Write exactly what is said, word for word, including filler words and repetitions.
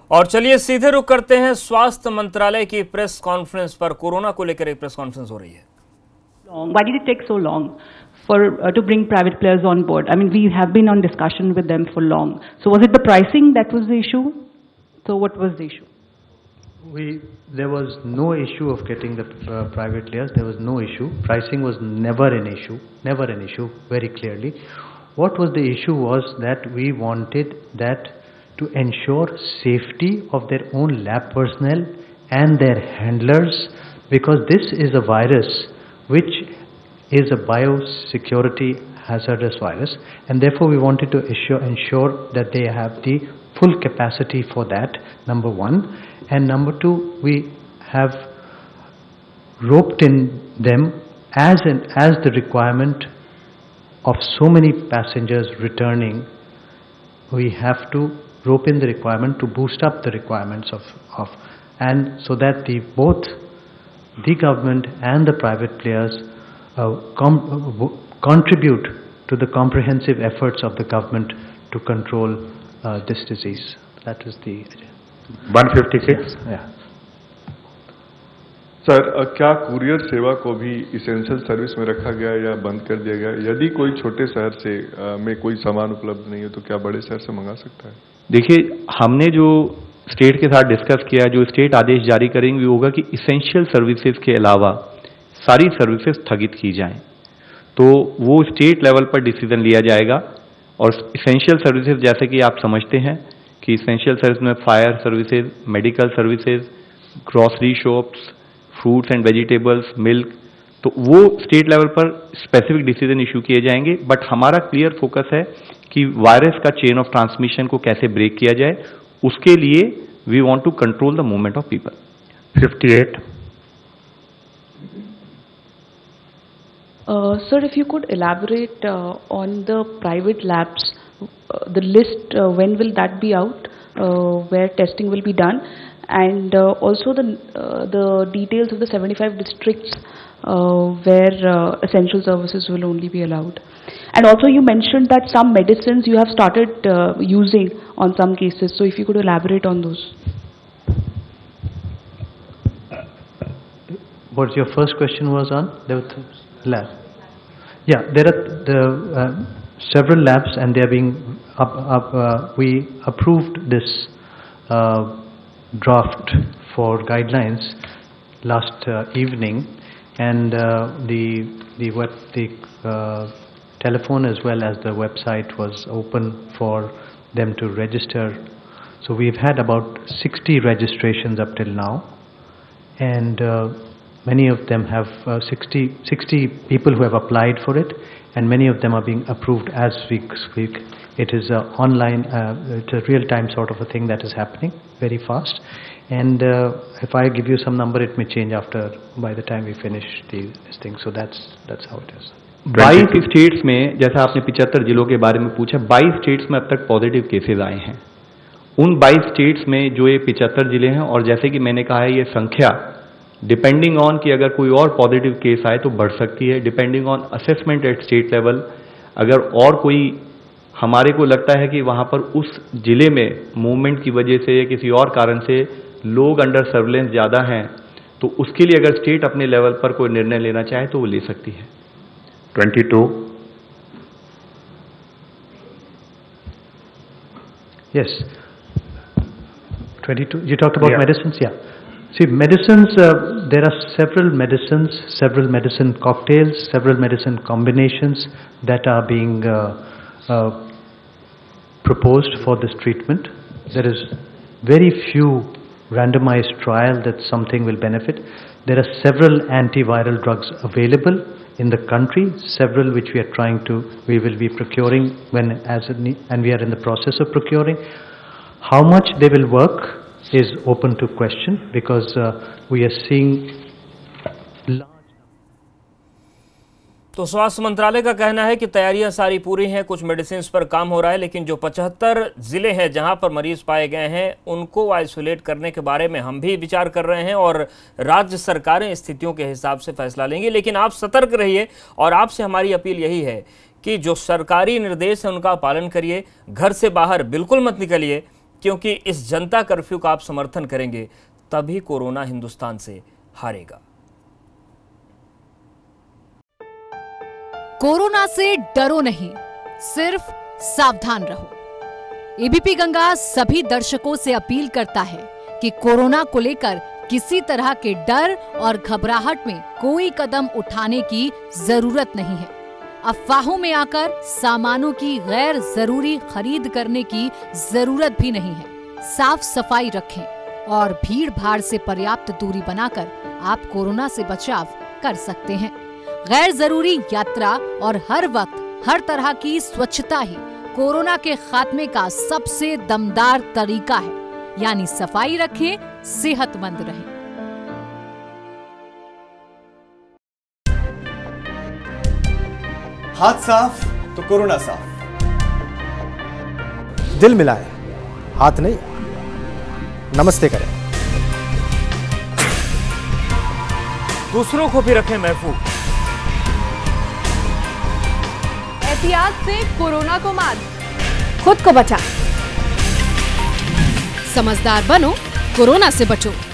और चलिए सीधे रुक करते हैं स्वास्थ्य मंत्रालय की प्रेस कॉन्फ्रेंस पर। कोरोना को लेकर एक प्रेस कॉन्फ्रेंस हो रही है। Why did it take so long for uh, to bring private players on board? I mean, we have been on discussion with them for long. So was it the pricing that was the issue? So what was the issue? We there was no issue of getting the uh, private players. There was no issue. Pricing was never an issue. Never an issue. Very clearly, what was the issue was that we wanted that to ensure safety of their own lab personnel and their handlers, because this is a virus which is a biosecurity hazardous virus, and therefore we wanted to assure, ensure that they have the full capacity for that, number one. And number two, we have roped in them as, an, as the requirement of so many passengers returning. We have to rope in the requirement to boost up the requirements of, of and so that the both the government and the private players uh, com uh, contribute to the comprehensive efforts of the government to control uh, this disease. That is the one fifty-six. Yeah. Sir, क्या courier सेवा को भी essential service में रखा गया या बंद कर दिया गया? यदि कोई छोटे शहर से आ, में कोई सामान उपलब्ध नहीं है तो क्या बड़े शहर से मंगा सकता है? देखिए, हमने जो स्टेट के साथ डिस्कस किया, जो स्टेट आदेश जारी करेंगे होगा कि इसेंशियल सर्विसेज के अलावा सारी सर्विसेज स्थगित की जाएं, तो वो स्टेट लेवल पर डिसीजन लिया जाएगा। और इसेंशियल सर्विसेज जैसे कि आप समझते हैं कि इसेंशियल सर्विस में fire services, medical services, grocery shops, fruits and vegetables, milk, तो वो स्टेट लेवल पर स्पेसिफिक डिसीजन इशू किए जाएंगे। बट हमारा क्लियर फोकस है कि वायरस का चेन ऑफ ट्रांसमिशन को कैसे ब्रेक किया जाए, उसके लिए we want to control the movement of people. fifty-eight. Uh, sir, if you could elaborate uh, on the private labs, uh, the list, uh, when will that be out, uh, where testing will be done, and uh, also the uh, the details of the seventy-five districts uh, where uh, essential services will only be allowed. And also you mentioned that some medicines you have started uh, using on some cases, so if you could elaborate on those. What your first question was on? The lab. Yeah, there are the, uh, several labs and they are being up, up, uh, we approved this uh, draft for guidelines last uh, evening, and uh, the the web the uh, telephone as well as the website was open for them to register. So we've had about sixty registrations up till now, and uh, many of them have uh, sixty, sixty people who have applied for it, and many of them are being approved as we speak. It is a online, uh, it's a real-time sort of a thing that is happening very fast. And uh, if I give you some number, it may change after, by the time we finish the, this thing. So that's that's how it is. बाईस states में, जैसा आपने पचहत्तर जिलों के बारे में पूछा, बाईस स्टेट्स में अब तक पॉजिटिव केसेस आए हैं। उन बाईस स्टेट्स में जो ये पचहत्तर जिले हैं, और जैसे कि मैंने कहा है, ये संख्या डिपेंडिंग ऑन कि अगर कोई और पॉजिटिव केस आए तो बढ़ सकती है, depending on assessment at state level. अगर और कोई हमारे को लगता है कि वहाँ पर उस जिले में मूवमेंट की वजह से या किसी और कारण से लोग अंडर सर्विलेंस ज़्यादा हैं, तो उसके लिए अगर स्टेट अपने लेवल पर कोई निर्णय लेना चाहे तो वो ले सकती है। twenty-two. Yes. twenty-two. You talked about yeah. medicines? Yeah. See, medicines, uh, there are several medicines, several medicine cocktails, several medicine combinations that are being uh, uh, proposed for this treatment. There is very few randomized trial that something will benefit. There are several antiviral drugs available in the country, several which we are trying to, we will be procuring when as it need, and we are in the process of procuring. How much they will work is open to question, because uh, we are seeing large. तो स्वास्थ्य मंत्रालय का कहना है कि तैयारियां सारी पूरी हैं, कुछ मेडिसिन पर काम हो रहा है, लेकिन जो पचहत्तर जिले हैं जहां पर मरीज पाए गए हैं उनको आइसोलेट करने के बारे में हम भी विचार कर रहे हैं और राज्य सरकारें स्थितियों के हिसाब से फैसला लेंगी। लेकिन आप सतर्क रहिए और आपसे हमारी अपील यही है कि जो सरकारी निर्देश है उनका पालन करिए, घर से बाहर बिल्कुल मत निकलिए, क्योंकि इस जनता कर्फ्यू का आप समर्थन करेंगे तभी कोरोना हिंदुस्तान से हारेगा। कोरोना से डरो नहीं, सिर्फ सावधान रहो। एबीपी गंगा सभी दर्शकों से अपील करता है कि कोरोना को लेकर किसी तरह के डर और घबराहट में कोई कदम उठाने की जरूरत नहीं है। अफवाहों में आकर सामानों की गैर जरूरी खरीद करने की जरूरत भी नहीं है। साफ सफाई रखें और भीड़ भाड़ से पर्याप्त दूरी बनाकर आप कोरोना से बचाव कर सकते हैं। गैर जरूरी यात्रा और हर वक्त हर तरह की स्वच्छता ही कोरोना के खात्मे का सबसे दमदार तरीका है। यानी सफाई रखें, सेहतमंद रहें। हाथ साफ तो कोरोना साफ। दिल मिलाएं, हाथ नहीं। नमस्ते करें। दूसरों को भी रखें महफूज। एहतियात से कोरोना को मात, खुद को बचा। समझदार बनो, कोरोना से बचो।